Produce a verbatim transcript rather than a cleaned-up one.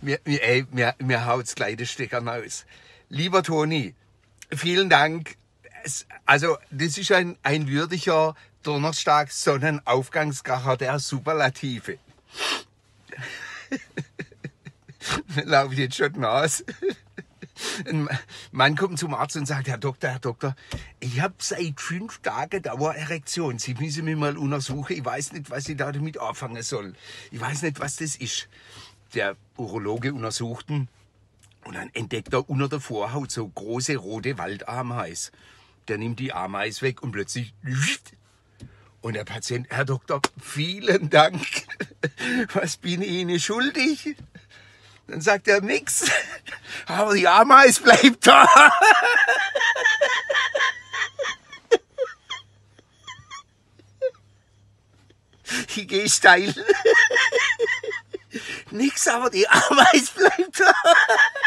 Mir, mir, ey, mir, mir haut's gleich den Stecker raus. Lieber Toni, vielen Dank. Es, also, das ist ein, ein würdiger Donnerstag-Sonnenaufgangskracher der Superlative. Laufe ich jetzt schon nass. Ein Mann kommt zum Arzt und sagt, Herr Doktor, Herr Doktor, ich habe seit fünf Tagen Dauererektion. Sie müssen mich mal untersuchen. Ich weiß nicht, was ich da damit anfangen soll. Ich weiß nicht, was das ist. Der Urologe untersucht ihn und dann entdeckt er unter der Vorhaut so große rote Waldameis. Der nimmt die Ameis weg und plötzlich... Und der Patient, Herr Doktor, vielen Dank. Was bin ich Ihnen schuldig? Dann sagt er nix. Aber die Ameis bleibt da. Ich gehe steil. Nix, aber die Ameis bleibt da.